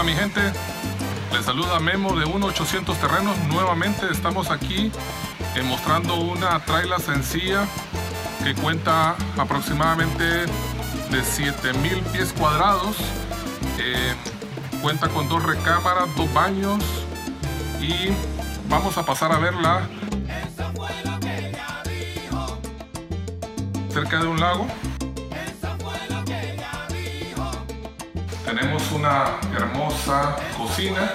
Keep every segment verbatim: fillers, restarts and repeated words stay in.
mi gente, les saluda Memo de uno ochocientos Terrenos. Nuevamente estamos aquí eh, mostrando una traila sencilla que cuenta aproximadamente de siete mil pies cuadrados. Eh, cuenta con dos recámaras, dos baños y vamos a pasar a verla cerca de un lago. Tenemos una hermosa cocina.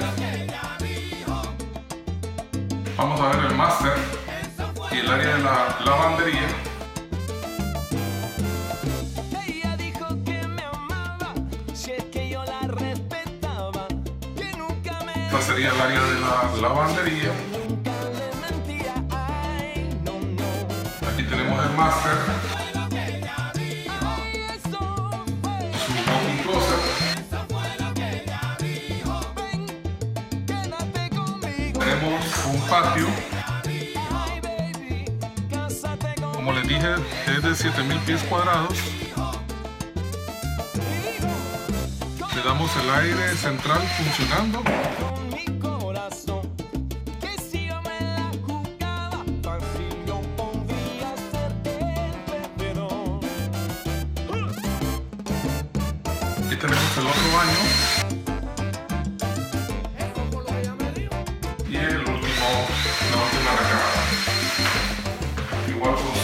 Vamos a ver el máster y el área de la lavandería. Esta sería el área de la lavandería. Aquí tenemos el máster. Su walk-in closet. Tenemos un patio. Como les dije, es de siete mil pies cuadrados. Le damos el aire central funcionando. Aquí tenemos el otro baño. Y el último, la última recámara. Igual con